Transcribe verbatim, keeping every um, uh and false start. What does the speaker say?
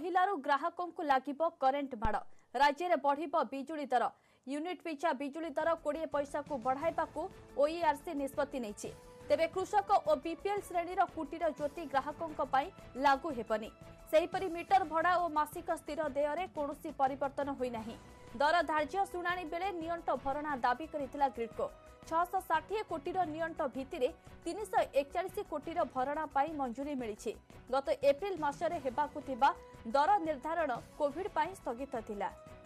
पहिलारू ग्राहकों को लागिबो करेंट माड़। राज्य में बढ़िबो बिजुली दर। यूनिट पिछा बिजुली दर कोड़े पैसा को बढ़ाइबाकू ओईआरसी निष्पत्ति नेछि। तेबे कृषक और बीपीएल श्रेणी कुटीर ज्योति ग्राहकों पाई लागू हेबनी। सेहीपरि मीटर भड़ा और मासिक स्थिर देय कौनसी परिवर्तन होई नाही। दर धार्य शुणाणी बेले नियंट भरणा दाबी करिथिला ग्रिडको। छह षाठी कोटीर नियंट भित्तिरे तीन सौ एकचाश कोटीर भरणा पाई मंजूरी मिली। गत एप्रिल मासरे हेबाकु थिबा दर निर्धारण कोविड पाई स्थगित थिला।